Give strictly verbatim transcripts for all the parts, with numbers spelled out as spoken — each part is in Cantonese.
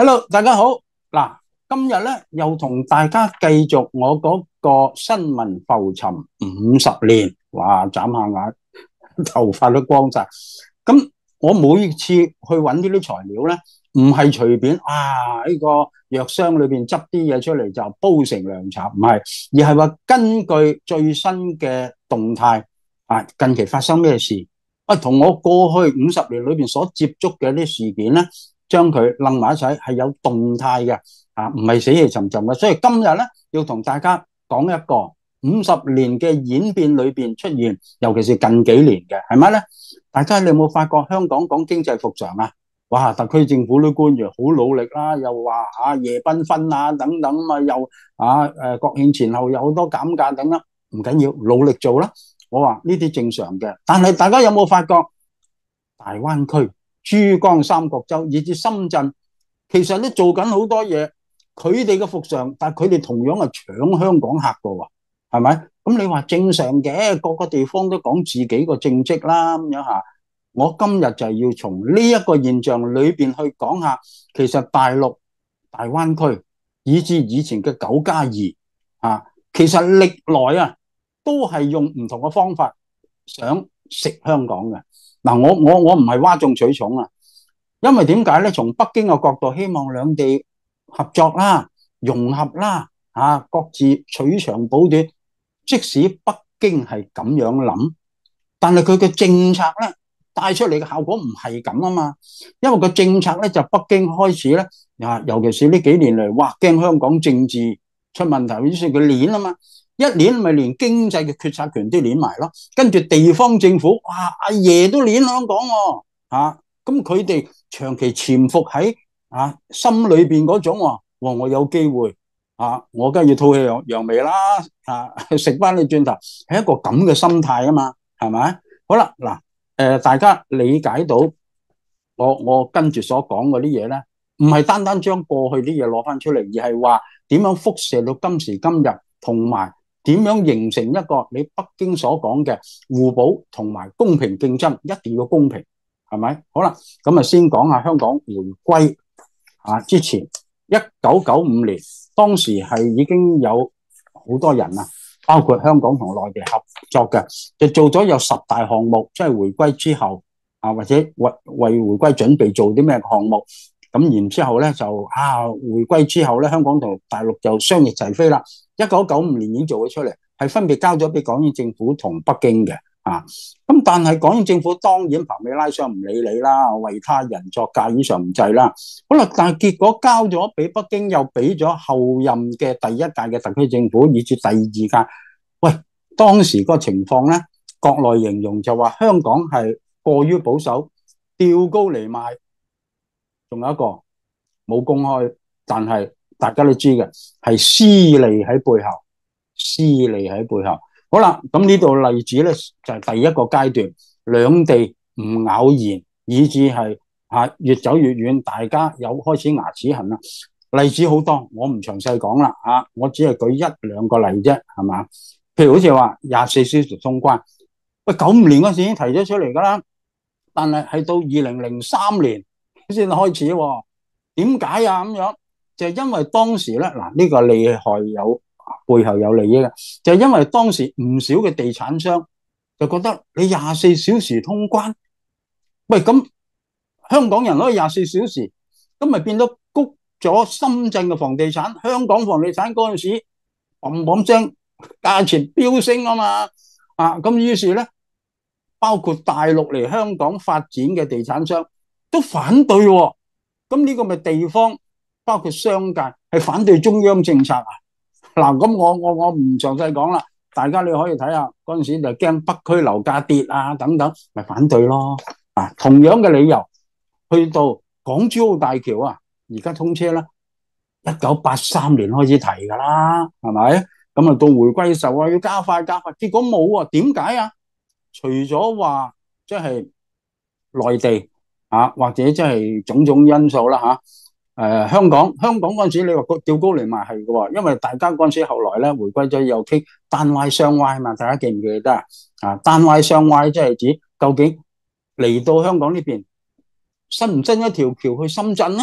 Hello，大家好。嗱，今日咧又同大家繼續我嗰個新聞浮沉五十年，哇！眨下眼，頭髮都光晒。咁我每次去揾呢啲材料咧，唔係隨便啊呢個藥箱裏邊執啲嘢出嚟就煲成涼茶，唔係，而係話根據最新嘅動態啊，近期發生咩事，啊，同我過去五十年裏邊所接觸嘅啲事件咧。將佢楞埋一齊，係有動態嘅啊，唔係死氣沉沉嘅。所以今日咧要同大家講一個五十年嘅演變裏邊出現，尤其是近幾年嘅係咪咧？大家你有冇發覺香港講經濟復常啊？哇！特區政府啲官員好努力啦，又話啊夜繽紛啊等等啊，又啊誒國慶前後有好多減價等等，唔緊要，努力做啦。我話呢啲正常嘅，但係大家有冇發覺大灣區？珠江三角洲以至深圳，其實都做緊好多嘢，佢哋嘅復常，但係佢哋同樣係搶香港客㗎喎，係咪？咁你話正常嘅，各個地方都講自己個政績啦，咁樣嚇。我今日就係要從呢一個現象裏邊去講下，其實大陸、大灣區以至以前嘅九加二啊，其實歷來啊都係用唔同嘅方法想食香港嘅。嗱，我我我唔係嘩眾取寵啊，因為點解咧？從北京嘅角度，希望兩地合作啦、融合啦，啊，各自取長補短。即使北京係咁樣諗，但係佢嘅政策咧帶出嚟嘅效果唔係咁啊嘛。因為個政策咧就北京開始咧啊，尤其是呢幾年嚟，哇，驚香港政治出問題，於是佢攣啊嘛。一年咪連經濟嘅決策權都攣埋咯，跟住地方政府，哇，阿爺都攣香港喎，啊，咁佢哋長期潛伏喺啊心裏邊嗰種話，哇，我有機會啊，我梗係要吐氣揚揚眉啦，啊，食翻你轉頭，係一個咁嘅心態啊嘛，係咪？好啦，嗱，誒，大家理解到我我跟住所講嗰啲嘢咧，唔係單單將過去啲嘢攞翻出嚟，而係話點樣輻射到今時今日，同埋點樣形成一個你北京所講嘅互補同埋公平競爭，一定要公平，係咪？好啦，咁啊先講下香港回歸啊之前，一九九五年，當時係已經有好多人啊，包括香港同內地合作嘅，就做咗有十大項目，即係回歸之後啊，或者為為回歸準備做啲咩項目。咁然之後咧就啊，回歸之後咧，香港同大陸就雙翼齊飛啦。一九九五年已經做咗出嚟，係分別交咗俾港英政府同北京嘅啊。咁但係港英政府當然彭美拉上唔理你啦，為他人作嫁衣裳唔制啦。好啦，但係結果交咗俾北京，又俾咗後任嘅第一屆嘅特區政府，以至第二屆。喂，當時個情況咧，國內形容就話香港係過於保守，吊高嚟賣。仲有一個冇公開，但係大家都知嘅係私利喺背後，私利喺背後。好啦，咁呢度例子咧就係第一個階段，兩地唔咬弦，以至係嚇越走越遠，大家有開始牙齒痕啦。例子好多，我唔詳細講啦嚇，我只係舉一兩個例啫，係嘛？譬如好似話廿四小時通關，喂，九五年嗰時已經提咗出嚟㗎啦，但係係到二零零三年先開始喎，點解啊？咁樣就係因為當時咧，嗱，呢個利害有背後有利益嘅，就係因為當時唔少嘅地產商就覺得你廿四小時通關，喂，咁香港人可以廿四小時，咁咪變咗谷咗深圳嘅房地產，香港房地產嗰陣時砰砰聲價錢飆升啊嘛，啊，咁於是咧，包括大陸嚟香港發展嘅地產商都反對喎，咁呢個咪地方包括商界係反對中央政策啊？嗱，咁我我我唔詳細講啦，大家你可以睇下嗰陣時就驚北區樓價跌啊等等，咪反對咯。啊，同樣嘅理由，去到港珠澳大橋啊，而家通車啦，一九八三年開始提噶啦，係咪？咁啊到回歸時候啊要加快加快，結果冇啊，點解啊？除咗話即係內地啊，或者即係種種因素啦嚇。誒、呃、香港香港嗰陣時，你話個吊高嚟賣係嘅喎，因為大家嗰陣時後來咧回歸咗又傾單 Y 雙 Y 嘛，大家記唔記得啊？單 Y 雙 Y 即係指究竟嚟到香港呢邊，伸唔伸一條橋去深圳咧？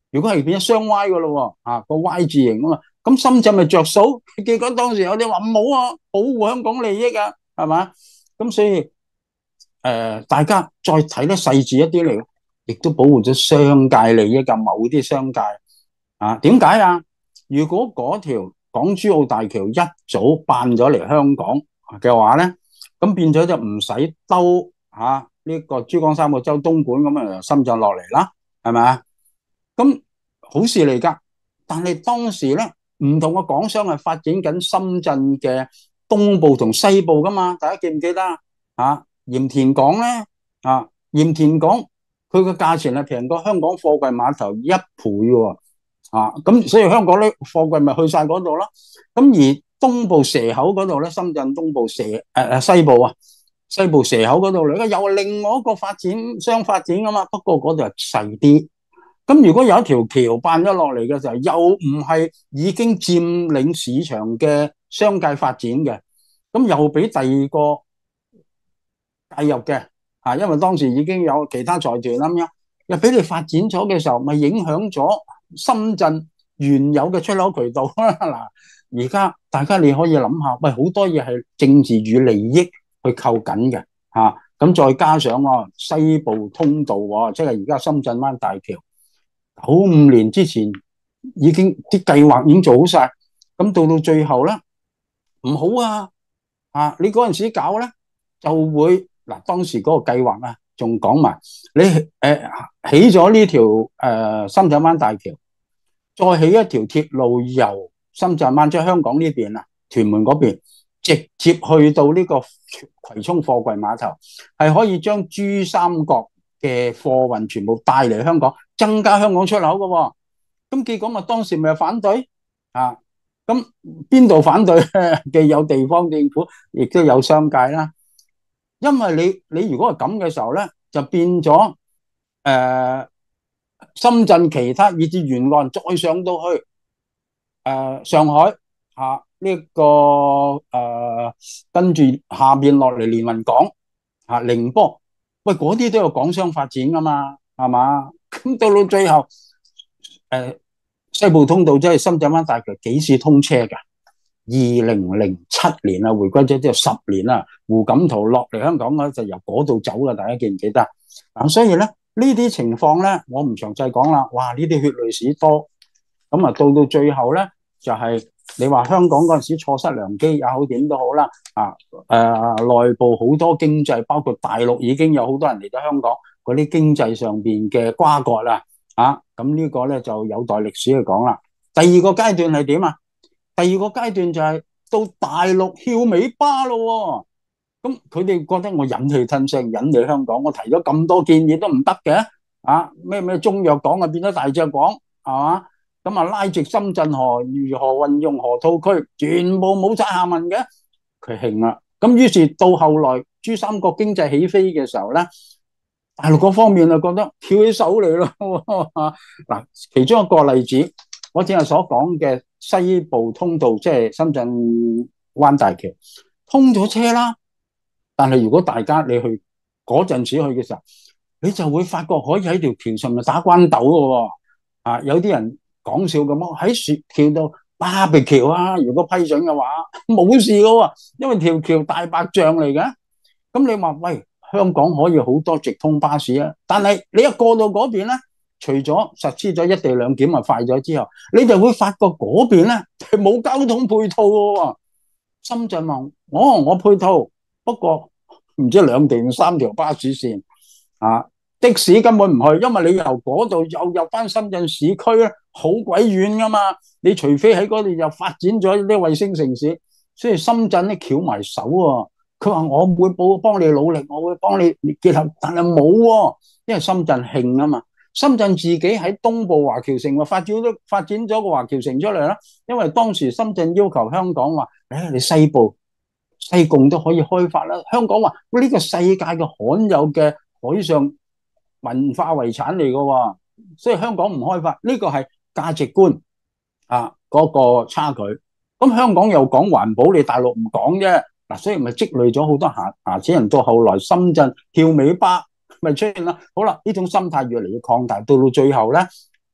如果係變咗雙 Y 噶咯，啊個 Y 字形啊嘛，咁深圳咪着數？結果當時有啲話唔好啊，保護香港利益啊，係嘛？咁所以誒、呃，大家再睇得細緻一啲嚟，亦都保護咗商界利益噶，某啲商界啊，點解啊？如果嗰條港珠澳大橋一早辦咗嚟香港嘅話咧，咁變咗就唔使兜吓呢個珠江三角洲東莞咁啊，由深圳落嚟啦，係咪啊？咁好事嚟噶，但係當時咧，唔同嘅港商係發展緊深圳嘅東部同西部噶嘛，大家記唔記得啊？啊，鹽田港咧，啊，鹽田港佢個價錢係平過香港貨櫃碼頭一倍喎，啊，咁所以香港咧貨櫃咪去晒嗰度咯。咁而東部蛇口嗰度咧，深圳東部蛇誒誒西部啊，西部蛇口嗰度嚟，又係另外一個發展商發展噶嘛，不過嗰度係細啲。咁如果有一條橋辦咗落嚟嘅時候，又唔係已經佔領市場嘅商界發展嘅，咁又俾第二個介入嘅，啊，因為當時已經有其他財團咁樣，又俾你發展咗嘅時候，咪影響咗深圳原有嘅出口渠道啦。嗱，而家大家你可以諗下，喂，好多嘢係政治與利益去扣緊嘅，嚇，咁再加上喎西部通道喎，即係而家深圳灣大橋。九五年之前已經啲計劃已經做好晒，咁到到最後咧唔好啊！啊，你嗰陣時搞咧就會嗱，當時嗰個計劃啊，仲講埋你誒、呃、起咗呢條誒深圳灣大橋，再起一條鐵路由深圳灣即係香港呢邊啊，屯門嗰邊直接去到呢個葵涌貨櫃碼頭，係可以將珠三角嘅貨運全部帶嚟香港，增加香港出口嘅喎。咁結果咪當時咪反對啊？咁邊度反對？既有地方政府，亦都有商界啦。因為你你如果係咁嘅時候咧，就變咗誒、呃、深圳其他以至沿岸再上到去誒、呃、上海嚇呢、這個誒、呃、跟住下邊落嚟連雲港嚇寧波。喂，嗰啲都有港商發展噶嘛，係嘛？咁到到最後，誒、呃，西部通道即係深圳灣大橋幾時通車噶？二零零七年啊，回歸咗之後十年啦，胡錦濤落嚟香港咧就由嗰度走啦，大家記唔記得？咁所以咧呢啲情況咧，我唔詳細講啦。哇，呢啲血淚史多，咁啊到到最後咧就係、是。你話香港嗰陣時錯失良機也好，點都好啦，啊，誒、呃，內部好多經濟，包括大陸已經有好多人嚟到香港，嗰啲經濟上邊嘅瓜葛啦，啊，咁呢個咧就有待歷史去講啦。第二個階段係點啊？第二個階段就係到大陸翹尾巴咯，咁佢哋覺得我忍氣吞聲，忍嚟香港，我提咗咁多建議都唔得嘅，啊，咩咩中藥港啊變咗大隻港，係嘛？咁啊，拉直深圳河，如何運用河套區，全部冇晒下文嘅，佢興啦。咁於是到後來珠三角經濟起飛嘅時候咧，大陸嗰方面就覺得翹起手嚟咯。嗱，其中一個例子，我正係所講嘅西部通道，即係深圳灣大橋通咗車啦。但係如果大家你去嗰陣時去嘅時候，你就會發覺可以喺條橋上面打關鬥嘅，啊，有啲人。講笑咁咯，喺雪橋度巴比橋啊！如果批准嘅話，冇事噶喎，因為條橋大白象嚟嘅。咁你話喂，香港可以好多直通巴士啊，但係你一過到嗰邊咧，除咗實施咗一地兩檢啊快咗之後，你就會發覺嗰邊咧係冇交通配套嘅。深圳話：哦，我配套，不過唔知兩地三條巴士線啊。的士根本唔去，因為你由嗰度又入翻深圳市區咧，好鬼遠噶嘛。你除非喺嗰度又發展咗啲衛星城市，所以深圳咧翹埋手喎。佢話我會幫幫你努力，我會幫你結合，但係冇喎，因為深圳興啊嘛。深圳自己喺東部華僑城發展咗發展咗個華僑城出嚟啦。因為當時深圳要求香港話：誒、哎，你西部西貢都可以開發啦。香港話：呢、這個世界嘅罕有嘅海上文化遺產嚟嘅，所以香港唔開發，呢個係價值觀啊嗰個差距。咁香港又講環保，你大陸唔講啫。嗱，所以咪積累咗好多瑕瑕疵人，到後來深圳翹尾巴咪出現啦。好啦，呢種心態越嚟越擴大，到到最後咧，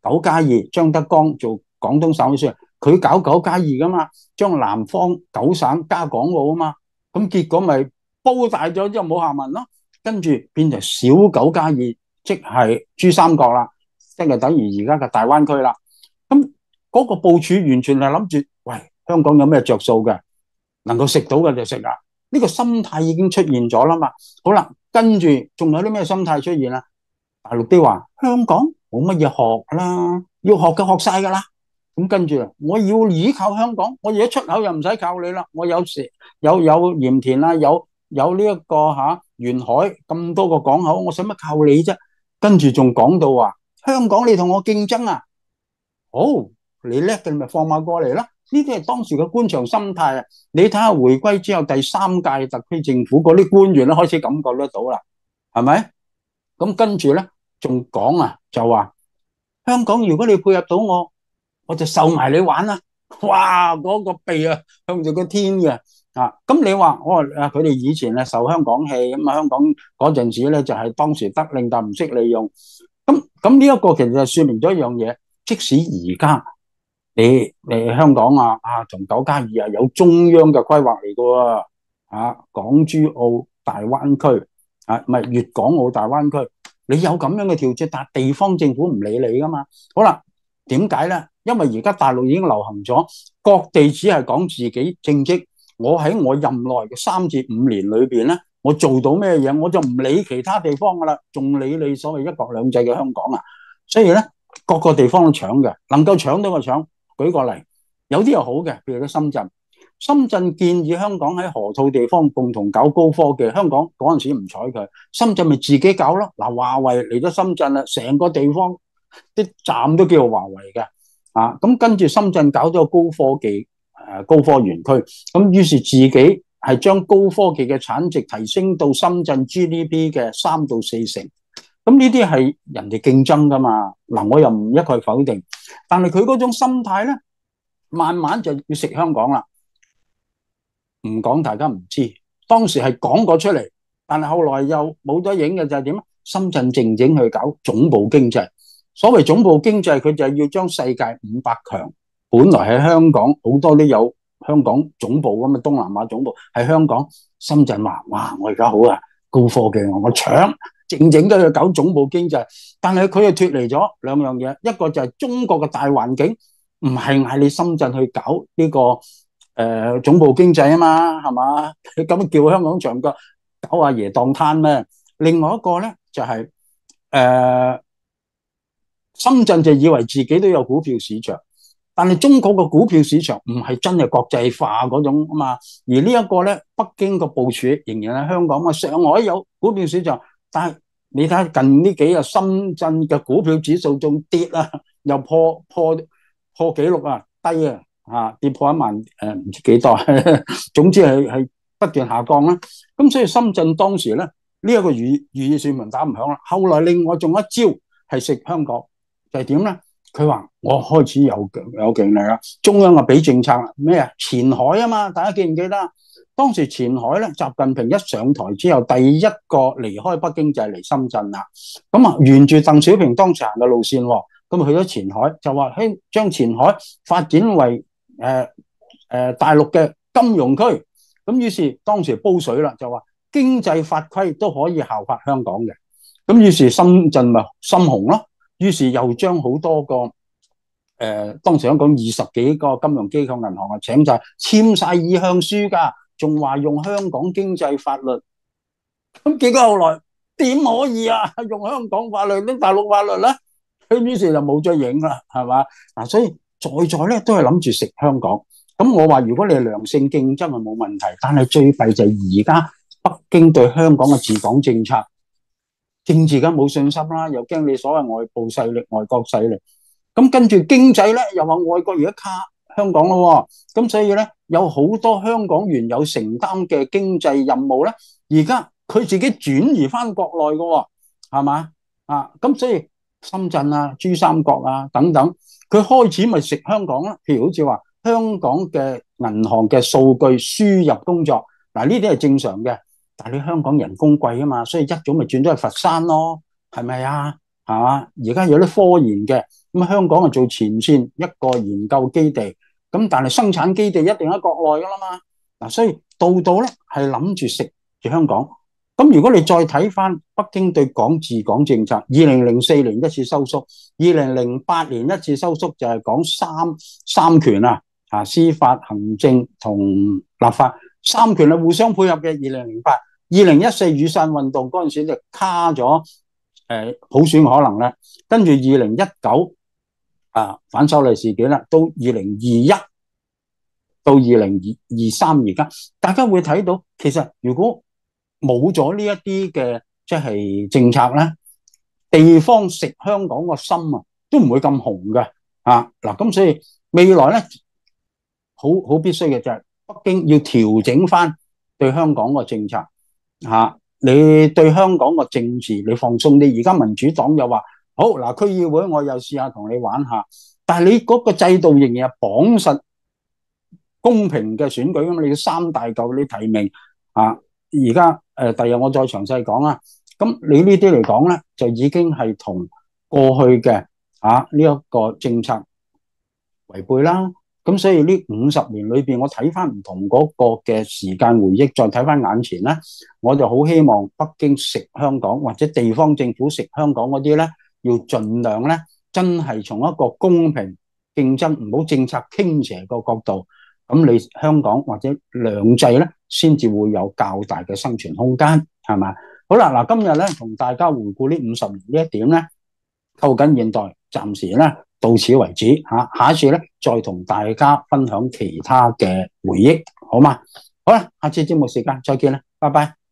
九加二，張德江做廣東省委書記，佢搞九加二噶嘛，將南方九省加港澳啊嘛，咁結果咪煲大咗之後冇下文咯，跟住變成小九加二，即係珠三角啦，即係等於而家嘅大灣區啦。咁嗰個部署完全係諗住，喂，香港有咩着數嘅，能夠食到嘅就食啦。呢個心態已經出現咗啦嘛。好啦，跟住仲有啲咩心態出現啊？大陸啲話香港冇乜嘢學啦，要學嘅學晒噶啦。咁跟住我要依靠香港，我而家出口又唔使靠你啦，我有時有有鹽田啦，有有呢一個吓沿海咁多個港口，我使乜靠你啫？跟住仲講到話香港你同我競爭啊，好，你叻嘅咪放馬過嚟啦。呢啲係當時嘅官場心態啊！你睇下回歸之後第三屆特區政府嗰啲官員都開始感覺得到啦，係咪？咁跟住咧仲講啊，就話香港如果你配合到我，我就受埋你玩啦！哇，嗰、那個鼻啊向住個天嘅啊！咁你話我啊，佢哋以前咧受香港氣咁啊，香港嗰陣時咧就係、是、當時得令但唔識利用。咁咁呢一個其實就說明咗一樣嘢，即使而家。你你香港啊啊，同九加二啊有中央嘅規劃嚟噶啊，港珠澳大灣區啊，唔係粵港澳大灣區，你有咁樣嘅調節，但係地方政府唔理你噶嘛。好啦，點解咧？因為而家大陸已經流行咗，各地只係講自己政績。我喺我任內嘅三至五年裏邊咧，我做到咩嘢，我就唔理其他地方噶啦，仲理你所謂一國兩制嘅香港啊。所以咧，各個地方都搶嘅，能夠搶到就搶。舉個例，有啲又好嘅，譬如喺深圳，深圳建議香港喺河套地方共同搞高科技，香港嗰陣時唔睬佢，深圳咪自己搞咯。嗱，華為嚟咗深圳啦，成個地方啲站都叫做華為嘅啊。咁跟住深圳搞咗個高科技誒高科園區，咁於是自己係將高科技嘅產值提升到深圳 G D P 嘅三到四成。咁呢啲係人哋競爭噶嘛，嗱，我又唔一概否定，但係佢嗰種心態咧，慢慢就要食香港啦。唔講大家唔知，當時係講過出嚟，但係後來又冇咗影嘅就係點啊？深圳靜靜去搞總部經濟，所謂總部經濟，佢就係要將世界五百強，本來喺香港好多都有香港總部咁嘅，東南亞總部喺香港，深圳話：哇，我而家好啊，高科技我搶。靜靜都去搞總部經濟，但係佢又脫離咗兩樣嘢，一個就係中國嘅大環境，唔係嗌你深圳去搞呢、這個誒、呃、總部經濟啊嘛，係嘛？你咁叫香港長腳搞阿爺當攤咩？另外一個咧就係、是、誒、呃、深圳就以為自己都有股票市場，但係中國嘅股票市場唔係真係國際化嗰種啊嘛，而呢一個咧北京嘅部署仍然喺香港啊，上海有股票市場。但係你睇下近呢幾日深圳嘅股票指數仲跌啊，又破破破紀錄啊，低啊，嚇跌破一萬誒唔知幾多，總之係係不斷下降啦。咁所以深圳當時咧呢一個如如意算盤打唔響啦。後來另外仲有一招係食香港，就係點咧？佢話我開始有有勁力啦，中央啊俾政策啦，咩啊前海啊嘛，大家記唔記得？當時前海咧，習近平一上台之後，第一個離開北京就係嚟深圳啦。咁啊，沿住鄧小平當時行嘅路線，咁啊去咗前海，就話希將前海發展為誒誒、呃呃、大陸嘅金融區。咁於是當時煲水啦，就話經濟法規都可以效法香港嘅。咁於是深圳咪深紅咯。於是又將好多個誒、呃、當時香港二十幾個金融機構銀行啊請晒簽晒意向書㗎。仲話用香港經濟法律，咁結果後來點可以啊？用香港法律啲大陸法律咧，佢於是就冇咗影啦，係嘛？嗱，所以在在咧都係諗住食香港。咁我話如果你係良性競爭係冇問題，但係最弊就係而家北京對香港嘅治港政策，政治梗冇信心啦，又驚你所謂外部勢力、外國勢力。咁跟住經濟咧，又話外國而家卡香港咯，咁所以咧有好多香港原有承擔嘅經濟任務咧，而家佢自己轉移翻國內嘅，係嘛啊？咁所以深圳啊、珠三角啊等等，佢開始咪食香港啦。譬如好似話香港嘅銀行嘅數據輸入工作，嗱呢啲係正常嘅，但係你香港人工貴啊嘛，所以一早咪轉咗去佛山咯，係咪啊？係嘛？而家有啲科研嘅。 咁香港係做前線一個研究基地，咁但係生產基地一定喺國內噶啦嘛。嗱，所以度度咧係諗住食住香港。咁如果你再睇翻北京對港治港政策，二零零四年一次收縮，二零零八年一次收縮，就係講三三權啊，啊司法、行政同立法三權係互相配合嘅。二零零八、二零一四雨傘運動嗰陣時就卡咗誒普選可能咧，跟住二零一九啊反修例事件啦，到二零二一到二零二三而家，大家會睇到其實如果冇咗呢一啲嘅即係政策咧，地方食香港個心啊，都唔會咁紅嘅啊！嗱，咁所以未來咧，好好必須嘅就係北京要調整翻對香港個政策嚇。你對香港個政治你放鬆啲，而家民主黨又話好嗱，區議會我又試下同你玩下，但係你嗰個制度仍然係綁實公平嘅選舉咁，你要三大嚿你提名啊！而家誒，第日我再詳細講啦。咁你呢啲嚟講咧，就已經係同過去嘅啊呢一個政策違背啦。咁所以呢五十年裏邊，我睇翻唔同嗰個嘅時間回憶，再睇翻眼前咧，我就好希望北京食香港或者地方政府食香港嗰啲咧，要盡量咧，真係從一個公平競爭，唔好政策傾斜個角度。咁你香港或者兩制咧，先至會有較大嘅生存空間，係嘛？好啦，嗱，今日咧同大家回顧呢五十年呢一點咧，扣緊現代，暫時咧到此為止嚇。下一次咧再同大家分享其他嘅回憶，好嘛？好啦，下次節目時間再見啦，拜拜。